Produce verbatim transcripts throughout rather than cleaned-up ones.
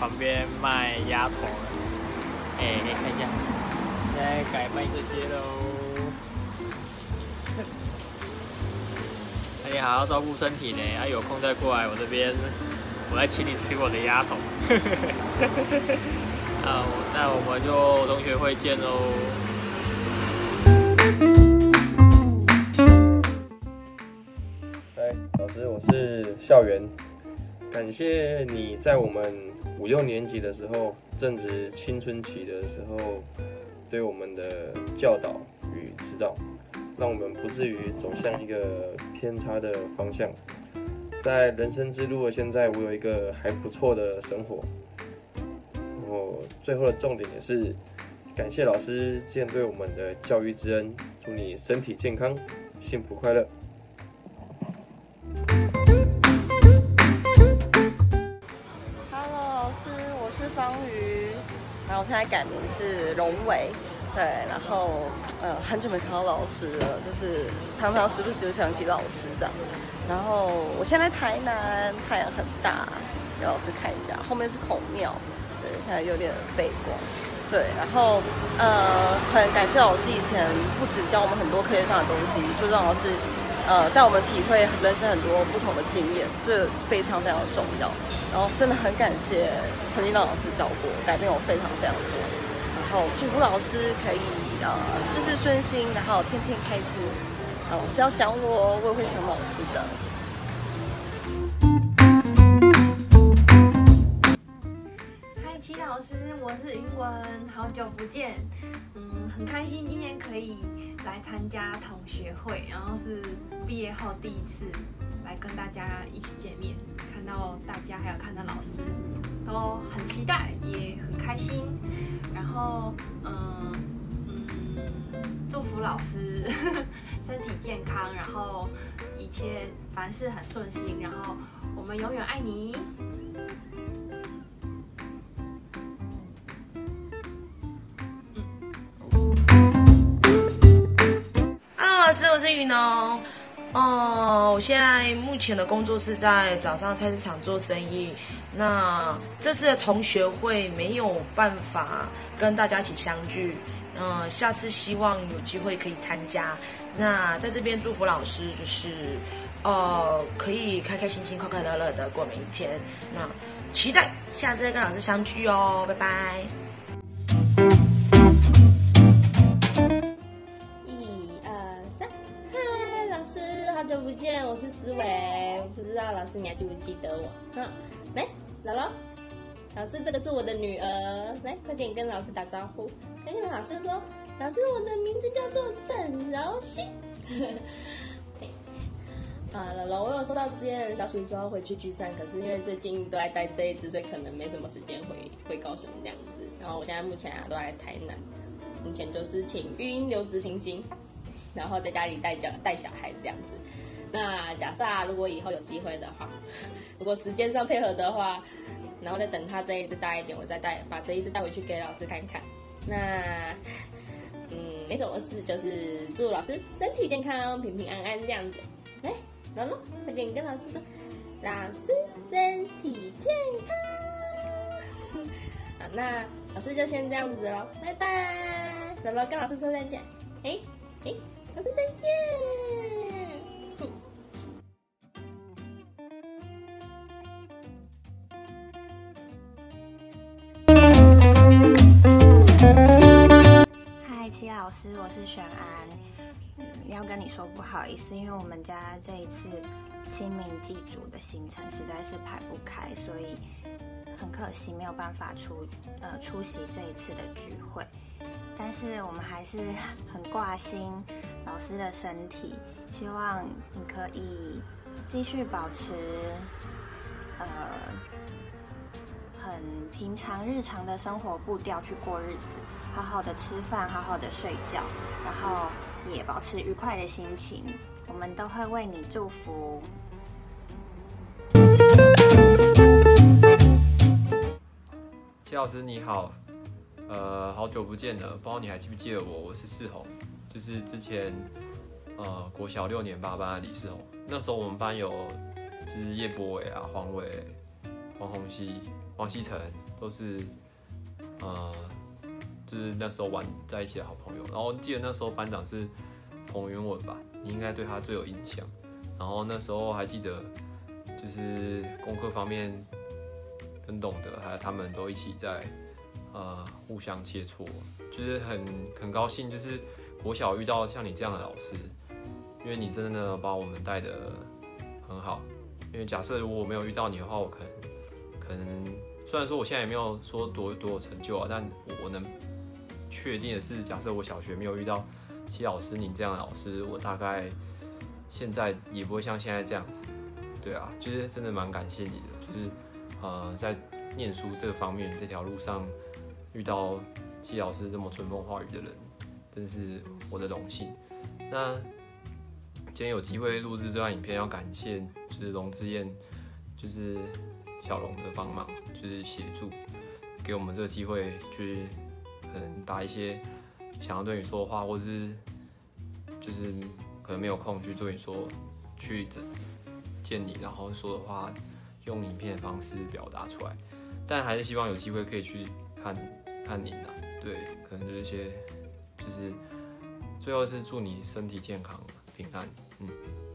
旁边卖鸭头。哎、欸，看一下，现在改卖这些喽。那你还要照顾身体呢，啊，有空再过来我这边，我来请你吃我的鸭头。啊，那我们就同学会见喽。 嗨，老师，我是校园，感谢你在我们五六年级的时候，正值青春期的时候，对我们的教导与指导，让我们不至于走向一个偏差的方向。在人生之路的现在，我有一个还不错的生活。然后最后的重点也是感谢老师之前对我们的教育之恩，祝你身体健康，幸福快乐。 Hello， 老师，我是方瑜，然后我现在改名是荣伟，对，然后呃很久没看到老师了，就是常常时不时就想起老师这样。然后我现在台南，太阳很大，给老师看一下，后面是孔庙，对，现在有点背光，对，然后呃很感谢老师以前不只教我们很多课业上的东西，就让老师呃带我们体会人生很多不同的经验，这非常非常重要。然后真的很感谢曾经让老师教过，改变我非常非常多。然后祝福老师可以呃事事顺心，然后天天开心。老师要想我，我也会想老师的。 嗨，齐老师，我是云文，好久不见。嗯，很开心今天可以来参加同学会，然后是毕业后第一次来跟大家一起见面，看到大家还有看到老师，都很期待，也很开心。然后，嗯嗯，祝福老师身体健康，然后一切凡事很顺心，然后我们永远爱你。 Hello， 老师，我是雨农。哦，我现在目前的工作是在早上菜市场做生意。那这次的同学会没有办法跟大家一起相聚，嗯，下次希望有机会可以参加。那在这边祝福老师，就是呃，可以开开心心、快快乐乐的过每一天。那期待下次再跟老师相聚哦，拜拜。 好久不见，我是思维，不知道老师你还记不记得我？哈，来，姥姥，老师，这个是我的女儿，来，快点跟老师打招呼，跟跟老师说，老师，我的名字叫做郑柔心。啊，姥姥，我有收到之前的消息说回去聚餐，可是因为最近都在带这一只，所以可能没什么时间回回高雄这样子。然后我现在目前啊都在台南，目前就是请育婴留职停薪。然后在家里带小带小孩这样子。那假设、啊、如果以后有机会的话，如果时间上配合的话，然后再等他这一只大一点，我再带把这一只带回去给老师看看。那嗯，没什么事，就是祝老师身体健康、平平安安这样子。来，姥姥，快点跟老师说，老师身体健康。好，那老师就先这样子咯，拜拜。姥姥跟老师说再见。哎哎。老师再见。 嗨，齐老师，我是玄安。嗯，要跟你说不好意思，因为我们家这一次清明祭祖的行程实在是排不开，所以很可惜没有办法出呃出席这一次的聚会。但是我们还是很挂心老师的身体，希望你可以继续保持呃很平常日常的生活步调去过日子，好好的吃饭，好好的睡觉，然后也保持愉快的心情，我们都会为你祝福。 齐老师你好，呃，好久不见了，不知道你还记不记得我？我是世宏，就是之前呃国小六年八班的李世宏。那时候我们班有就是叶波伟啊、黄伟、黄宏熙、黄熙成， 都是呃，就是那时候玩在一起的好朋友。然后记得那时候班长是彭云文吧，你应该对他最有印象。然后那时候还记得，就是功课方面跟懂得还有他们都一起在呃互相切磋，就是很很高兴，就是国小遇到像你这样的老师，因为你真的把我们带得很好。因为假设如果我没有遇到你的话，我可能可能虽然说我现在也没有说多多有成就啊，但我能确定的是，假设我小学没有遇到戚老师您这样的老师，我大概现在也不会像现在这样子。对啊，就是真的蛮感谢你的，就是呃在念书这个方面这条路上遇到戚老师这么春风化雨的人，真是我的荣幸。那今天有机会录制这段影片，要感谢就是龙之燕，就是小龙的帮忙，就是协助给我们这个机会，去可能把一些想要对你说的话，或者是就是可能没有空去对你说，去见你，然后说的话，用影片的方式表达出来。但还是希望有机会可以去看看您啊，对，可能就是一些，就是最后是祝你身体健康平安，嗯。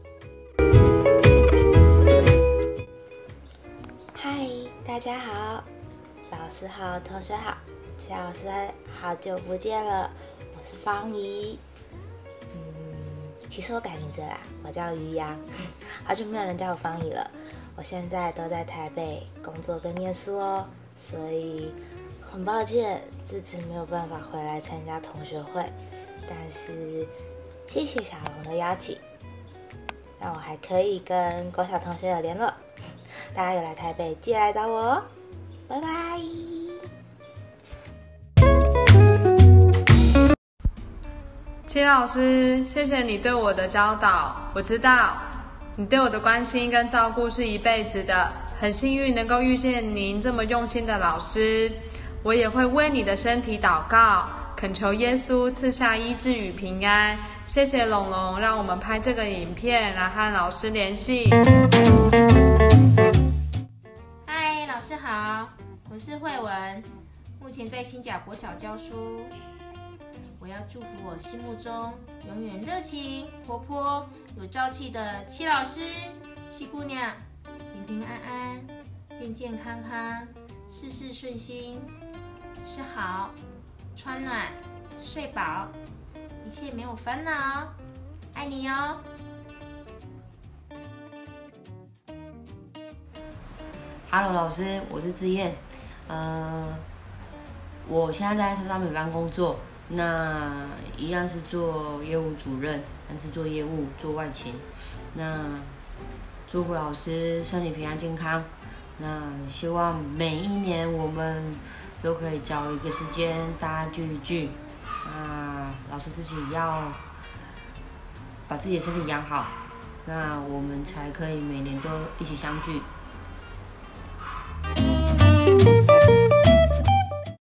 嗨，大家好，老师好，同学好，戚老师好久不见了，我是方怡。嗯，其实我改名字啦，我叫于洋，好久没有人叫我方怡了。我现在都在台北工作跟念书哦，所以很抱歉这次没有办法回来参加同学会，但是谢谢小龙的邀请，让我还可以跟国小同学有联络。大家有来台北记得来找我哦，拜拜。 戚老师，谢谢你对我的教导，我知道你对我的关心跟照顾是一辈子的，很幸运能够遇见您这么用心的老师。我也会为你的身体祷告，恳求耶稣赐下医治与平安。谢谢龙龙让我们拍这个影片来和老师联系。 嗨，老师好，我是慧文，目前在新甲国小教书。我要祝福我心目中永远热情、活泼、有朝气的戚老师、戚姑娘，平平安安、健健康康、事事顺心，吃好、穿暖、睡饱，一切没有烦恼。爱你哟。 Hello， 老师，我是志燕。呃，我现在在车上美班工作，那一样是做业务主任，但是做业务做外勤。那祝福老师身体平安健康。那希望每一年我们都可以找一个时间大家聚一聚。那老师自己要把自己的身体养好，那我们才可以每年都一起相聚。